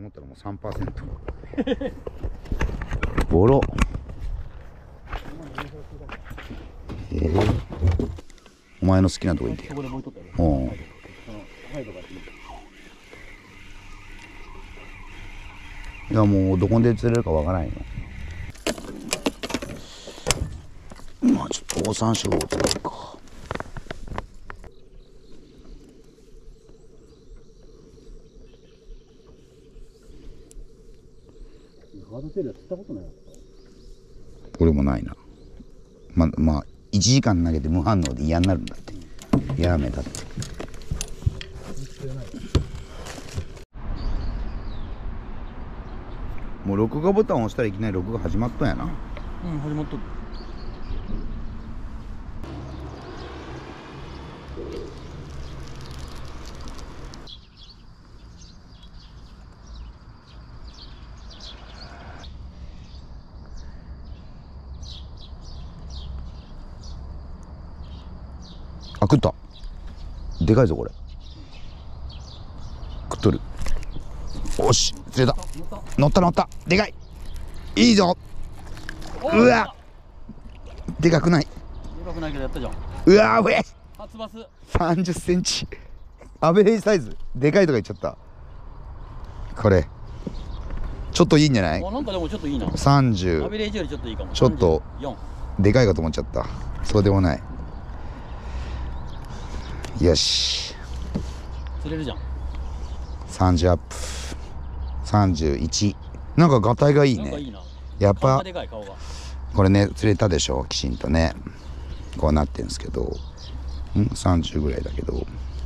思ったらもう 3%。ボロ。お前の好きなとこ行って。いやもうどこで釣れるかわからないよ。まあちょっとオオサンショウウオ釣れるか。 ガードテールは釣ったことない。 俺もないな。まあ1時間投げて無反応で嫌になるんだって。やめだって。もう録画ボタンを押したらいきなり録画始まったんやな。 うん、始まっとる。 あ、食った。でかいぞこれ。食っとる。おし、釣れた。乗ったでかい。いいぞ。うわ、でかくない。 でかくないけどやったじゃん。 うわー、上初バス 30センチ。アベレージサイズ。でかいとか言っちゃった。これちょっといいんじゃない。 なんかでもちょっといいな。 30。 アベレージよりちょっといいかも。 ちょっとでかいかと思っちゃった。そうでもない。よし、 釣れるじゃん。 30アップ。31。なんかガタイがいいね。 なんかいいな。 やっぱ顔がでかい、顔が。 これね釣れたでしょ、きちんとね。こうなってんですけど、30ぐらいだけど、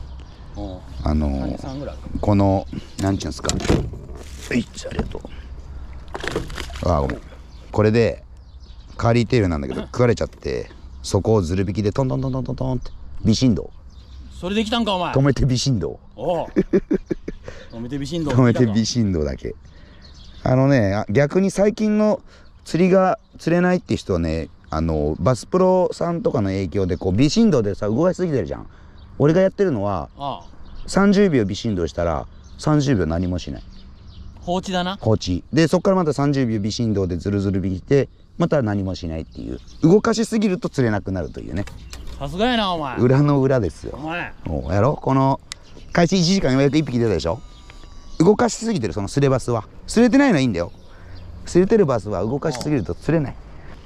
33ぐらい。 このなんちゅうんすか、ありがとう。あ、ごめん。これでカーリーテールなんだけど食われちゃって、そこをズル引きでトントントントントントンって微振動。 それできたんかお前。 止めて微振動。 おう止めて微振動。 止めて微振動だけ。逆に最近の釣りが釣れないって人はね、バスプロさんとかの影響でこう微振動でさ動かしすぎてるじゃん。俺がやってるのは30秒微振動したら30秒何もしない。 放置だな。 放置で、そこからまた30秒微振動でズルズル引いてまた何もしないっていう。動かしすぎると釣れなくなるというね。 さすがやなお前。 裏の裏ですよ。 お前やろ。この開始1時間ようやく1匹出たでしょ。動かしすぎてる、そのスレバスは。スレてないのはいいんだよ。スレてるバスは動かしすぎると釣れない。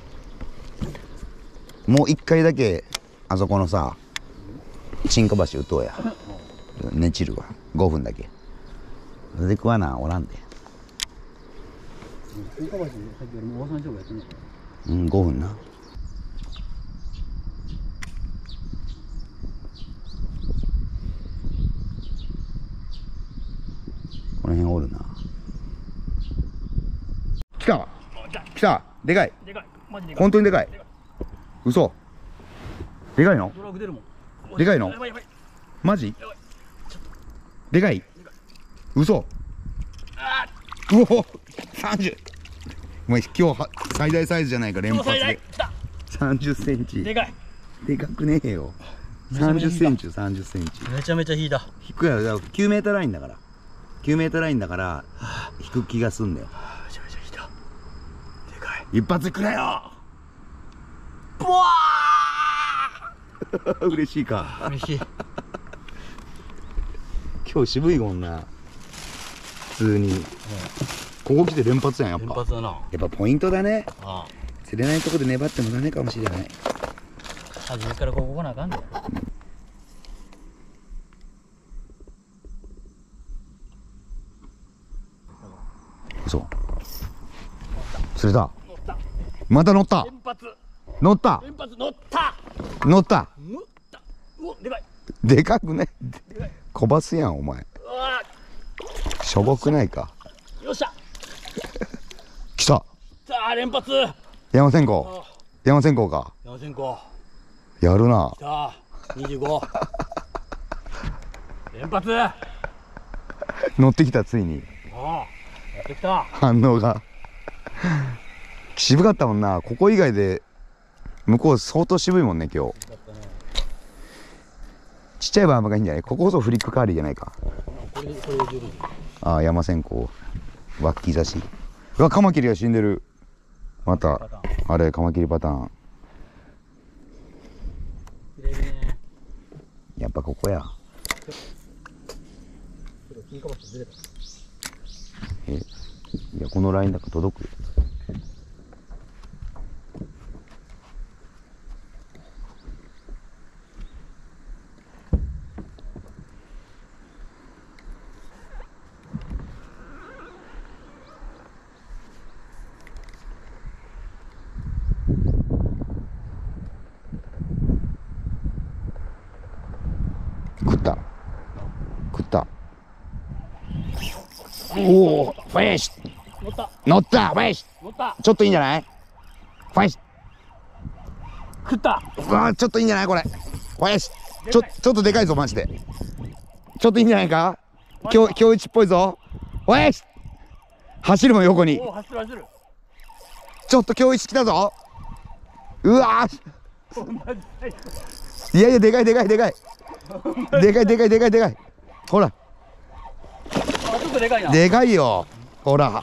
もう1回だけあそこのさ沈下橋打とうや。寝ちるわ5分だけ。それで食わなおらんで。 沈下橋さっきよりも大山勝負やってんのか。 5分な。この辺おるな。来た来た。でかい。 でかい。マジでかい。 本当にでかい。嘘。でかいの。 ドラグ出るもん。 でかいの。 やばいやばい。 マジやばい。 でかい。嘘。うお30。お前今日は最大サイズじゃないか連発で。30センチ。 でかい。 でかくねえよ。30センチ30センチ。 めちゃめちゃ引いた。 引くやろ。だから9メーターラインだから。9メーターラインだから引く気がすんだよ。 めちゃめちゃ引いた。でかい。 一発くれよ。 ボワー嬉しいか。 嬉しい。 今日渋いもんな。普通に。ここ来て連発やんやっぱ。 連発だな。 やっぱポイントだね。 ああ。 釣れないとこで粘ってもダメかもしれない。 初めからここ来なあかんねん。 嘘。釣れた。また乗った。 連発。 乗った。 連発乗った。 乗った。 乗った。うわ、でかい。 でかくね。 でかい。 小バスやんお前。 うわしょぼくないか。 よっしゃ。 来た。 さあ、連発。 山線香。山線香か。 山線香。 やるな。 さあ、25。連発。 乗ってきたついに。 ああ、やってきた。 反応が渋かったもんな。ここ以外で向こう相当渋いもんね今日。ちっちゃいバームがいいんじゃない。こここそフリックカーリーじゃないか。 これで十分。 ああ山線香。 ワッキー刺し。うわ、カマキリが死んでる。またあれカマキリパターン。 切れるね。 やっぱここや。 金かばしずれた。 いや、このラインだから届くよ。食った食った。おお、フェイシ乗った。 乗った。フェイシ乗った。 ちょっといいんじゃない？フェイシ。 食った。 うわー、ちょっといいんじゃないこれ。フェイシちょっとでかいぞマジで。ちょっといいんじゃないか。今日一っぽいぞ。フェイシ走るもん横に。 おお、走る走る。 ちょっと今日一来たぞ。うわこんなでかい。 ー、いやいや、でかいでかいでかいでかいでかいでかいでかい。ほらあ、ちょっとでかいな。 でかいよ。ほら。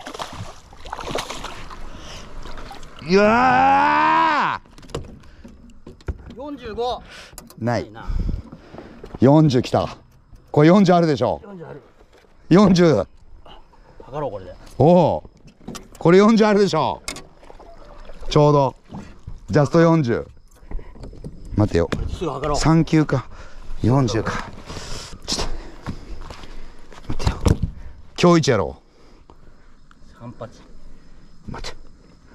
うわー、 45。 ないな。 40来た。これ40あるでしょ。 40ある。 40。 測ろうこれで。 おお、これ40あるでしょ。ちょうどジャスト40。待てよ、 すぐ測ろう。 3級か40か。ちょっと待てよ、今日一やろ 3八。 う。待て、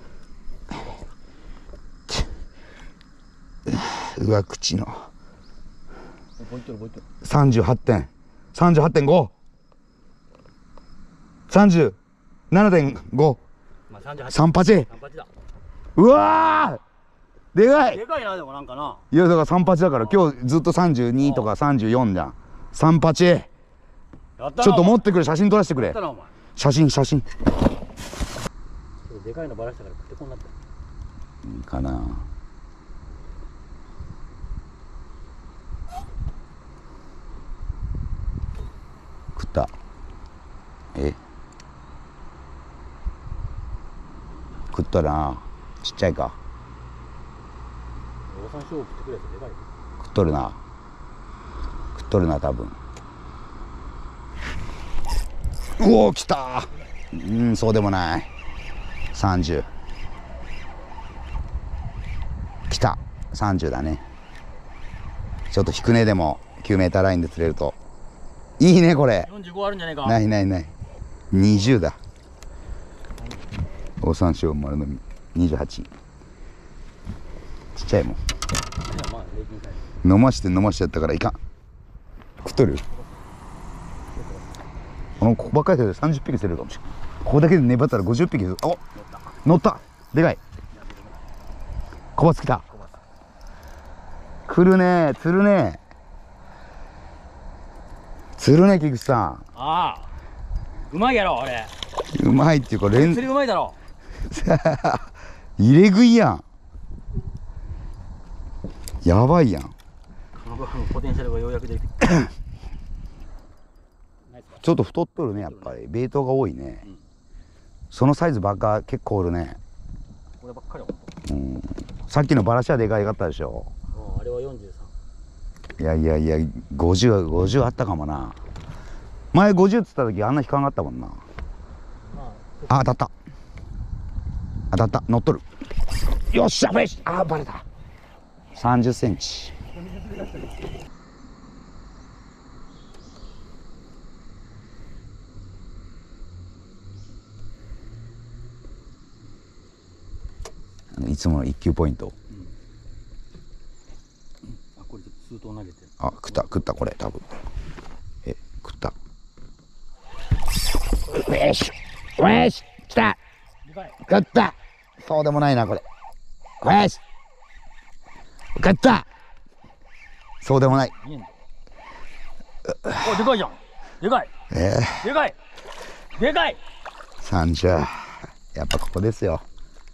うわ、口のボイトルボイトル。 38点、38.5、37.5、 まあ38。 38。 38だ。 うわー、でかい。 でかいな、でもなんかな。 いや、だから38だから、今日ずっと32とか34じゃん。38。 やったな。 ちょっと持っってくれ、写真撮らせてくれ。 やったなお前。 写真。 でかいのバラしたから食ってこんなった。 いいかな。食った。食ったな。ちっちゃいか。 おさんしょう食ってくれてでかい。 食っとるな多分。おお、来た。そうでもない。30。来た。30だね。ちょっと引くね。でも9メーターラインで釣れるといいね。これ 45あるんじゃないか。 ない20だ。オオサンショウ丸飲み28。ちっちゃいもん。 まあ平均サイズ。 飲ましてやったからいかん。食っとる。ここばっかりで30匹釣れるかもしれない。ここだけで粘ったら50匹。お、乗った。でかい。小バス来た。来るね。釣るね。菊池さん。 ああ、うまいやろ俺。 うまいっていうか釣りうまいだろ。 入れ食いやん。やばいやん。 このポテンシャルがようやく出てきちょっと太っとるね、やっぱりベイトが多いね。そのサイズばっか結構おるね。 こればっかりさっきのバラシはでかいかったでしょ。 あれは43。 いや50あったかもな。前50っつった時あんな引かんかったもんな。あ、当たった乗っとる。よっしゃ、フェイシ。あ、バレた。30センチ。いつもの1球ポイント。 あ、これ数頭投げて。 あ、食ったこれ多分。食った。よし来た。食った。そうでもないなこれ。よし食った。そうでもない。 お、でかいじゃん。でかい。でかい。 30。やっぱここですよ。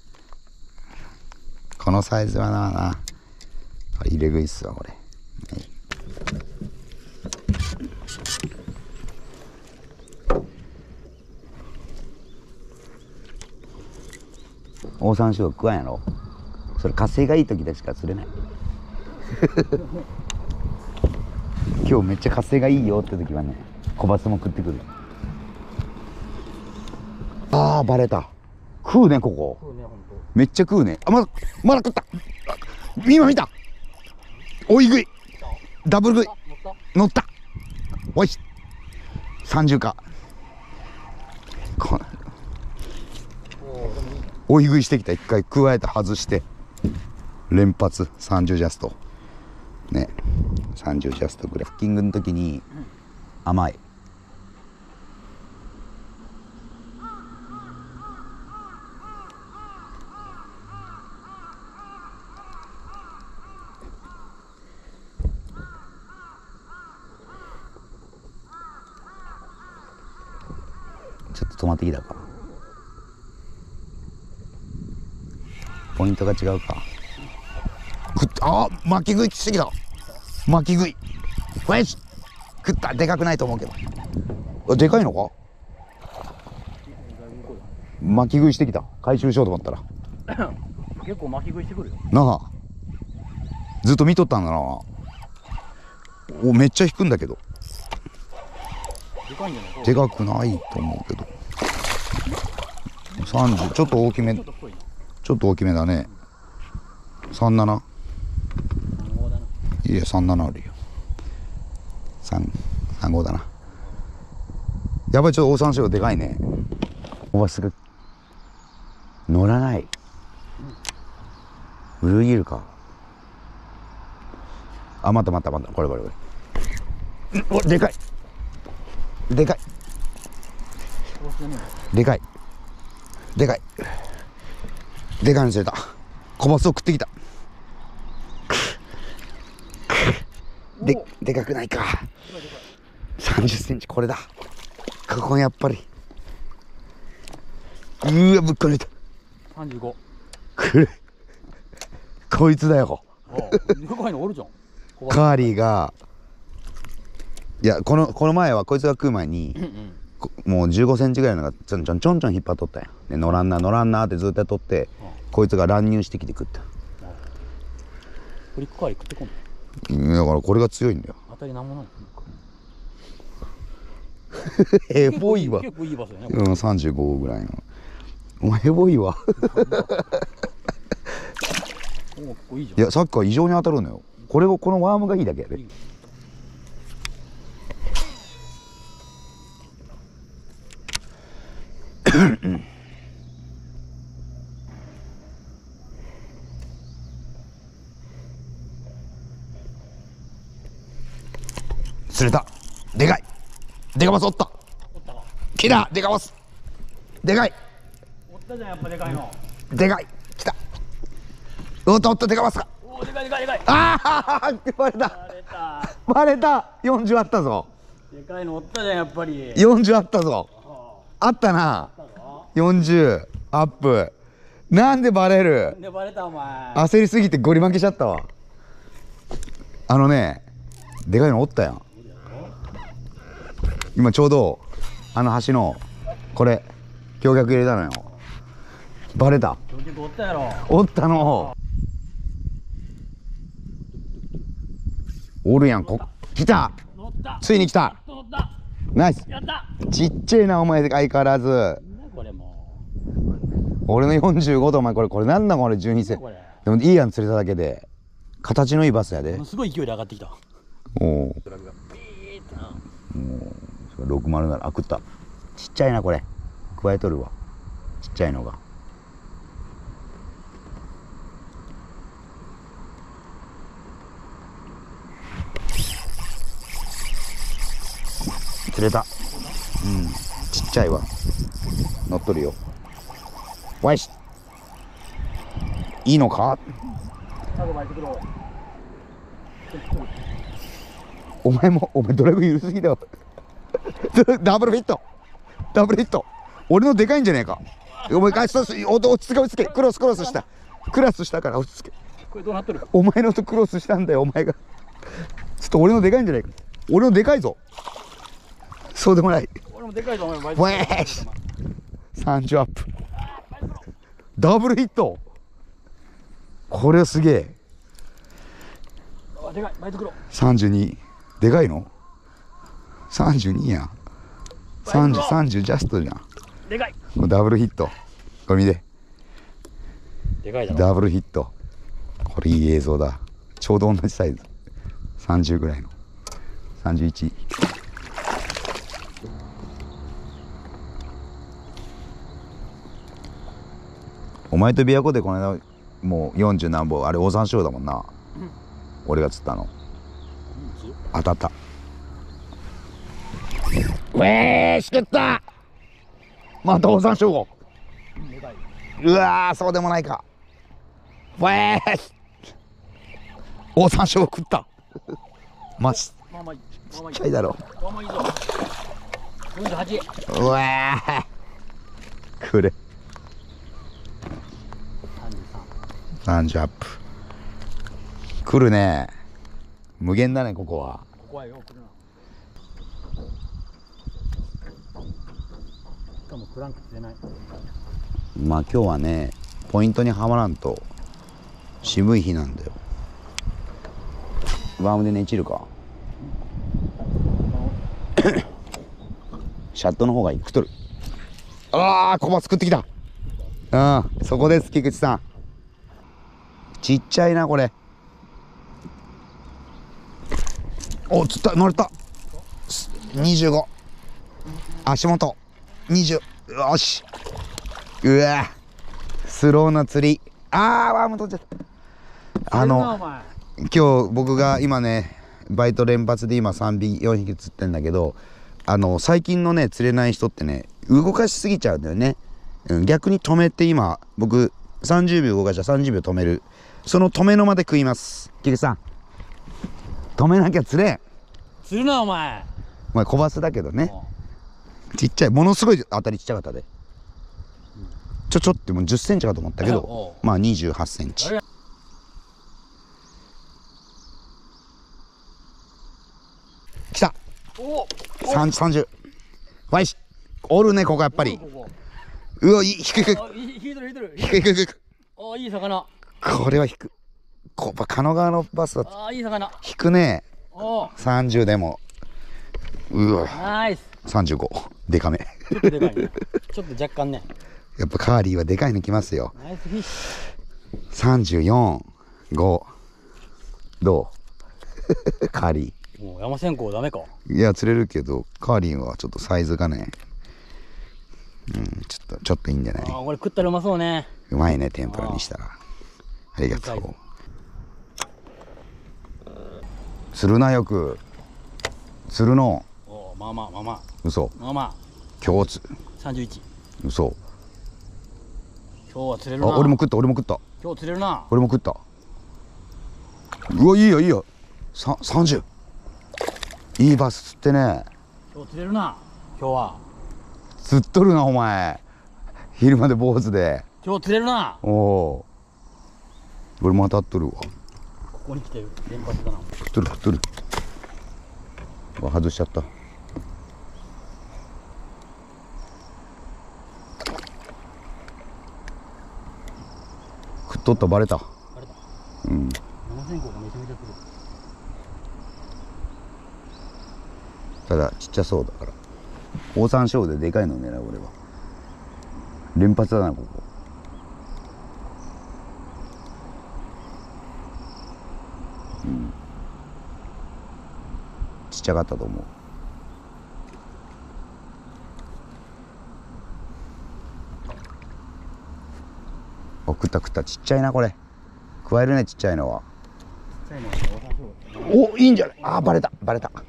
このサイズはな。入れ食いっすわこれ。 オオサンショウ食わんやろ。それ火星がいい時でしか釣れない。今日めっちゃ火星がいいよって時はね、小バスも食ってくる。ああバレた。食うねここ。 そうね、ほんと。 めっちゃ食うね。あ、まだ食った。今見た。追い食い。ダブル食い。乗った。おいし。30か。追い食いしてきた。一回加えた外して連発30ジャストね。30ジャストぐらい。フッキングの時に甘い。ちょっと止まってきたか。ポイントが違うか。あ、巻き食いしてきた。巻き食い。よし。食った。でかくないと思うけど。でかいのか。巻き食いしてきた。回収しようと思ったら。 結構巻き食いしてくるよ。 なあ。ずっと見とったんだな。お、めっちゃ引くんだけど。 でかいんじゃない？ でかくないと思うけど。30、ちょっと大きめ。 ちょっと太いな。 ちょっと大きめだね。37。いや、37あるよ。35だな。やばい、ちょっとオオサンショウでかいね。おばすぐ乗らない。ブルーギルか。あ、待った。これ。お、でかい。でかい。でかいの釣れた。小バスを食ってきた。でかくないか。30センチ。これだ。ここやっぱり。うわ、ぶっこ抜いた。 35。 こいつだよ。 でかいのおるじゃん。 カーリーが、いや、この前はこいつが食う前に、もう15センチぐらいのがちょんちょん引っ張っとったんや。で、乗らんなってずっとやっとって、こいつが乱入してきて食った。 トリックカーリー食ってこんの？ だからこれが強いんだよ。 当たりなんもない。 ヘボいわ。 結構いい場所やね。 35ぐらいの。お前ヘボいわ。いや、サッカー異常に当たるのよ。このワームがいいだけやで。釣れた。でかい。でかバスおった。来た。でかバス。でかい。 おったじゃん、やっぱでかいの。 でかい。来た。おったでかバスか。 おお、でかい。 ああ、バレた。40あったぞ。 でかいのおったじゃん、やっぱり。 40あったぞ。あったな。40アップ。なんでバレる。 でバレたお前。 焦りすぎてゴリ負けしちゃったわ。あのね、でかいのおったやん。今ちょうどあの橋のこれ橋脚入れたのよ。バレた。 橋脚おったやろ。 おったの。おるやん。来た。ついに来た。ナイス。 やった。 ちっちゃいなお前相変わらず。 これも俺の45度お前これなんだこれ12セン。でもいいやん釣れただけで。形のいいバスやで。 すごい勢いで上がってきた。 おお。607。あ、食った。ちっちゃいなこれ。加えとるわ。ちっちゃいのが。釣れた。うん。ちっちゃいわ。乗っとるよ。わいし。いいのか。お前ドライブ緩すぎだわ。ダブルヒット。俺のでかいんじゃねえか。お前落ち着け。クロスしたから落ち着け。 これどうなっとる。 お前のとクロスしたんだよお前が。ちょっと俺のでかいんじゃないか。俺のでかいぞ。そうでもない。 俺もでかいぞお前。 ウェーシ30アップ。 ダブルヒット。これすげえ。 あ、でかい、バイトクロ。 32。でかいの ?32 やん。30ジャストじゃん。 でかい。 ダブルヒット。これ見て。 でかいだろ。 ダブルヒット。これいい映像だ。ちょうど同じサイズ。30ぐらいの。31。お前と琵琶湖でこの間もう40何本あれオオサンショウだもんな、俺が釣ったの。当たった。しけった。またオオサンショウゴ。うわー、そうでもないか。オオサンショウゴ食った。マジちっちゃいだろ。うわー、くれ。30アップ。来るね。無限だね、ここは。 ここはよく来るな。しかもクランク釣れない。 まあ今日はね、ポイントにはまらんと渋い日なんだよ。ワームで寝散るか。シャットの方がいくとる。ああ、コバ作ってきた。うん、そこです、菊池さん。ちっちゃいな、これ。お、釣った、乗れた。25。足元。20。よし。うわ。スローな釣り。あー、ワーム取っちゃった。今日僕が今ね、バイト連発で今3匹、4匹釣ってんだけど、最近のね、釣れない人ってね、動かしすぎちゃうんだよね。逆に止めて今、僕、30秒動かしたら30秒止める。その止めのまで食います。菊池さん。止めなきゃ釣れん。 釣るな、お前。 お前小バスだけどね。ちっちゃい。ものすごい当たりちっちゃかったで。ちょってもう10センチかと思ったけど、まあ28センチ。来た。30。わいし。おるね、ここやっぱり。うわ、引く。引く。 お、いい魚。 これは引く。狩野川のバスだ。 ああ、いい魚。 引くね。30でも。うわ。 ナイス。 35。でかめ。 ちょっとでかいね。ちょっと若干ね。 やっぱカーリーはでかいのきますよ。 ナイスフィッシュ。34、5。どうカーリー。もう山線香ダメか。 いや、釣れるけど、カーリーはちょっとサイズがね。ちょっといいんじゃない？ ああ、これ食ったらうまそうね。 うまいね、天ぷらにしたら。ありがとう。釣るな、よく。釣るの。 お、まあ。 嘘。 まあ。 今日 31。 嘘。 今日は釣れるな。 あ、俺も食った。 今日釣れるな。 俺も食った。うわ、いいよ。30。いいバス釣ってね。 今日釣れるな。今日は。 釣っとるな、お前。昼まで坊主で。 今日釣れるな。 おお。俺も当たっとるわ。 ここに来てる。連発だな。 食っとる。外しちゃった。食っとった。バレた。うん。 7000個がめちゃめちゃ来る。 ただちっちゃそうだから。オオサンショウウででかいのを狙う俺は。連発だな、ここ。うん。ちっちゃかったと思う。あ、食ったちっちゃいな、これ。加えるね、ちっちゃいのは。お、いいんじゃない。あー、バレた。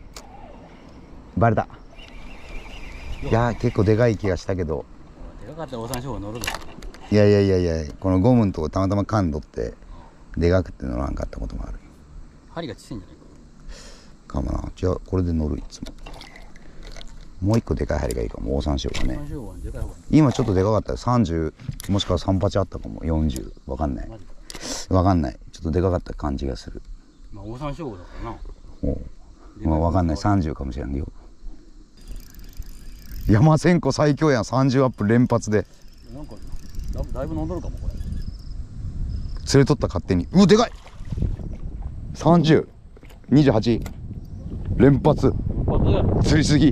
いやー、結構でかい気がしたけど。 でかかったらオオサンショウウオ乗るぞ。 いや、このゴムのとこたまたま噛んどってでかくて乗らんかったこともある。 針がちっちゃいんじゃないかもな。じゃあこれで乗る。いつももう一個でかい針がいいかも。オオサンショウウオね。今ちょっとでかかったよ。30もしくは38あったかも。40わかんない。ちょっとでかかった感じがする。 まあオオサンショウウオだからな。 まあわかんない。30かもしれんよ。山千湖最強やん。30アップ連発で。 なんかだいぶ戻るかもこれ。 連れとった勝手に。うわでかい。30、28連発。釣りすぎ。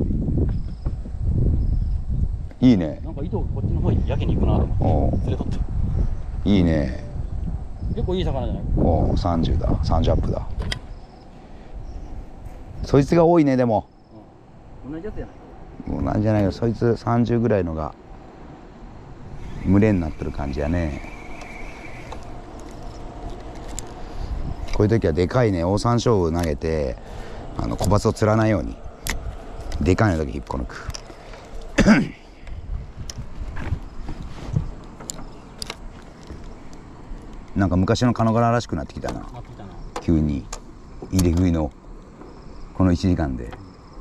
いいね。 なんか糸がこっちの方にやけに行くなと思って連れとって。 いいね。 結構いい魚じゃない。 おお30だ。30アップだ。そいつが多いね。でも、 うん、同じやつじゃない。 もうなんじゃないよ。そいつ30ぐらいのが群れになってる感じやね。こういう時はでかいねオオサンショウウオ投げて小バスを釣らないようにでかいのだけ引っこ抜く。なんか昔のカノガラらしくなってきたな。急に入れ食いのこの1時間で。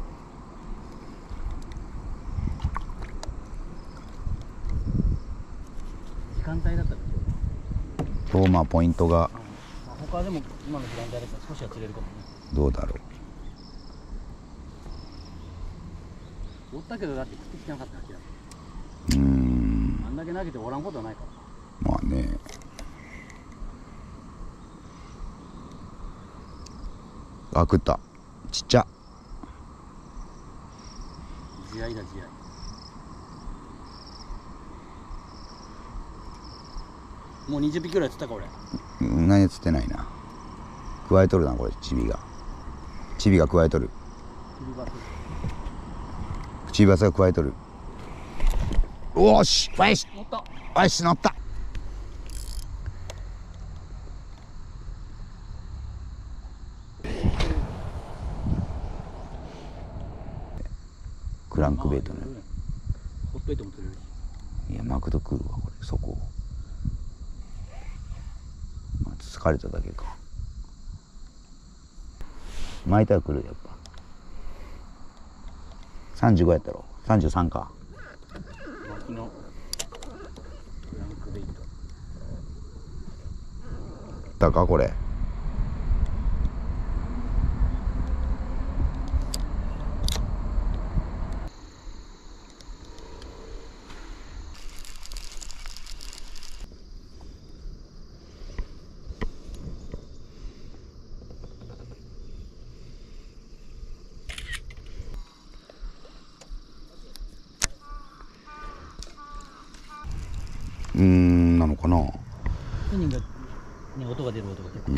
時間帯だったら今日まあポイントが他でも今の時間帯だったら少しは釣れるかもね。 どうだろおったけどだって食ってきてなかったわけだ。 う。 あんだけ投げておらんことはないから。 まあね。あ食った。ちっちゃ。 地合いだ地合い。もう20匹ぐらい釣ったか俺。 何釣ってないな。加えとるなこれチビが。チビが加えとる。チビバスが加えとる。おーしよし乗った。 よし乗った。クランクベイトね。 ほっといても釣れるし。 いやマクド食うわこれそこ。まあ疲れただけか。巻いたら来るやっぱ。35やったろ。33か。 巻きのクランクベイト。 だかこれ。なのかな。 本人がね音が出る音が結構。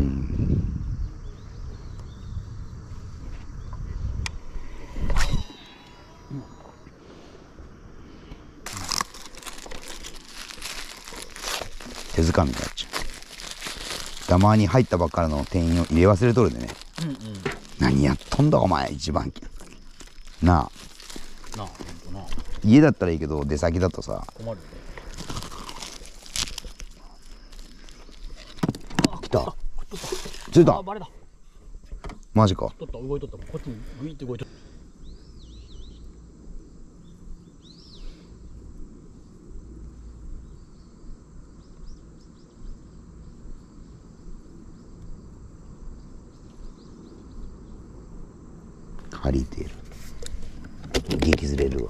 手づかみになっちゃう。ダマに入ったばっかりの店員を入れ忘れとるでね。何やっとんだお前一番なあ。 なあなあ。 家だったらいいけど出先だとさ困る。 来た。釣れた。 バレだ。 マジか。 取った動いとった。こっちにグイって動いとった。 借りてる。激ずれるわ。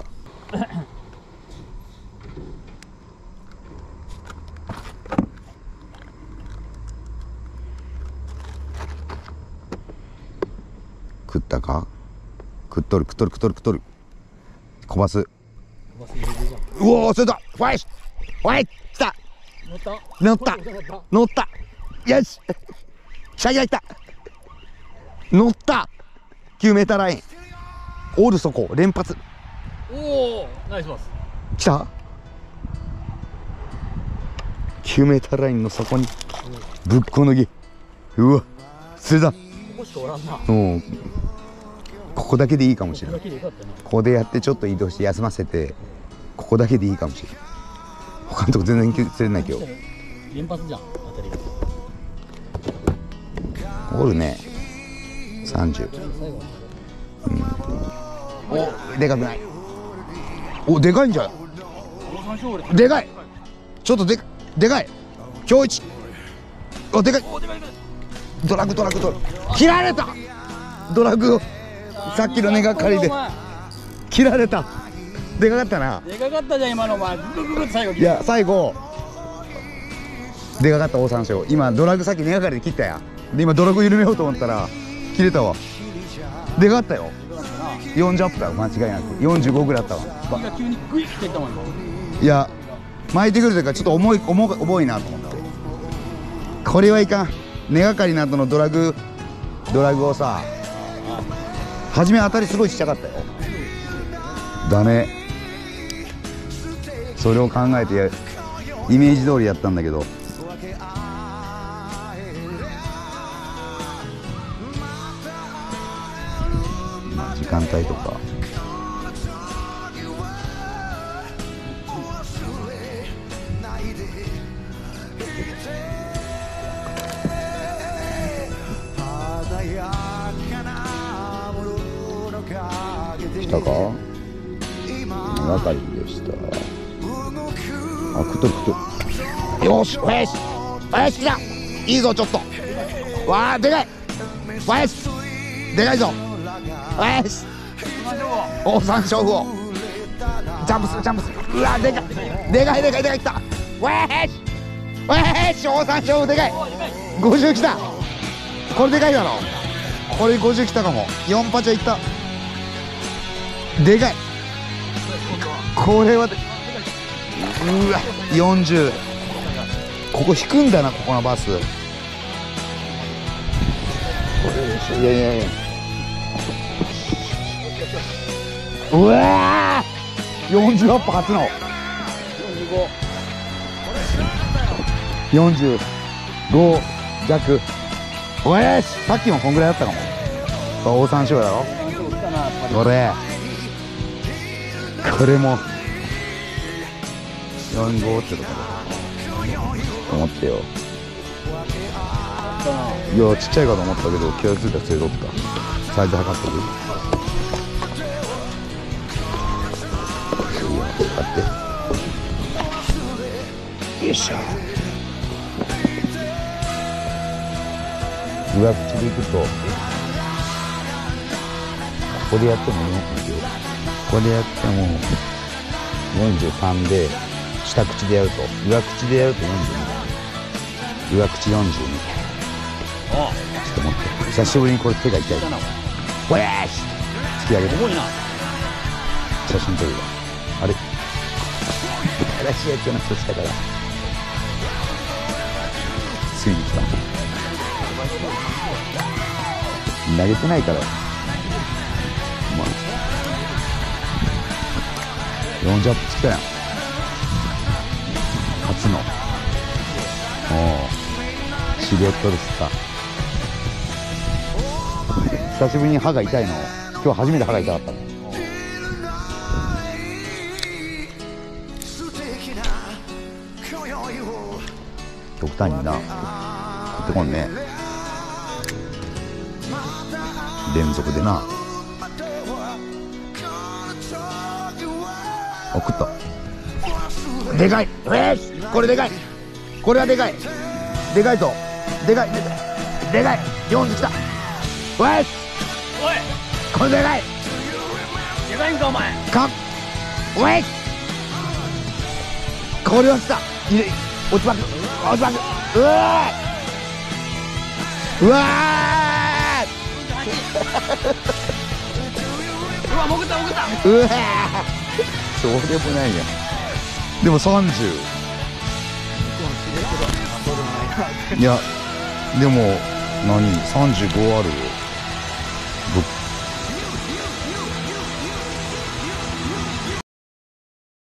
食ったか。食っとる食っとる食っとる食っとる。小バス。うおー釣れた。ファイシファイ来た。乗った乗ったよしシャギがいった。乗った9メーターライン。おるそこ連発。 おおナイスバス。 来た。9メーターラインの底にぶっこ抜き。うわ釣れた。 ここしかおらんな。 うんここだけでいいかもしれない。 ここだけでよかったな。 ここでやってちょっと移動して休ませてここだけでいいかもしれない。他のとこ全然釣れない今日。 連発じゃん当たりが。 おるね30。おでかくない。おでかいんじゃん。でかい。ちょっとでかい。今日一。おでかい。ドラグ切られた。ドラグをさっきの根がかりで切られた。でかかったな。 でかかったじゃん今のお前。ググググって最後。 いや最後でかかったオオサンショウ。今ドラグさっき根がかりで切ったや。で今ドラグ緩めようと思ったら切れたわ。でかかったよ。40アップだよ間違いなく。45ぐらいあったわ。 急にグイッていったもん。 いや巻いてくるというかちょっと重いなと思って。これはいかん。根がかりなどのドラグをさ、初め当たりすごいちっちゃかったよ。ダメ。それを考えてイメージ通りやったんだけど、まあ時間帯とか来たか。根がかりでした。あ、くとくと。よし、おやし、おやし来た。いいぞ、ちょっと。わあ、でかい。おやし、でかいぞ。おやし。オオサンショウウオ。ジャンプする、ジャンプする。うわ、でかい。でかい、でかい、でかい、来た。おやし。おやし、オオサンショウウオでかい。50来た。これでかいだろ。これ50来たかも。4パチャいった。でかい。これはで、うわ40。ここ引くんだな、ここのバス。これでしょ。いやいやいや、うわー40アップ初の45弱。おやし、さっきもこんぐらいだったかも。オオサンショウウオだろこれも45ってことだ思ってよ。いやちっちゃいかと思ったけど気が付いたら強いとったサイズ測ってくる。買ってよいしょ。上口でいくとここでやってもここでやっても43で下口でやると上口でやると42。上口42。ちょっと待って、久しぶりにこれ手が痛い。おやーし突き上げて写真撮るわ。あれ新しいやつの人したからついに来た。投げてないからまあ40アップ来たやん初の。シルエットですさ。久しぶりに歯が痛いの。今日初めて歯が痛かったね。極端にな食ってこんね連続でな。送ったでかい。これでかい。これはでかい。でかいぞ。でかいでかい。40きた。おいこれでかい。 でかいんかお前。 おいこれはきた。落ちまく落ちまく。うわーうわうわ潜った潜った。 うわそうでもないやん。でも30。いやでも何35あるよ。ぶっ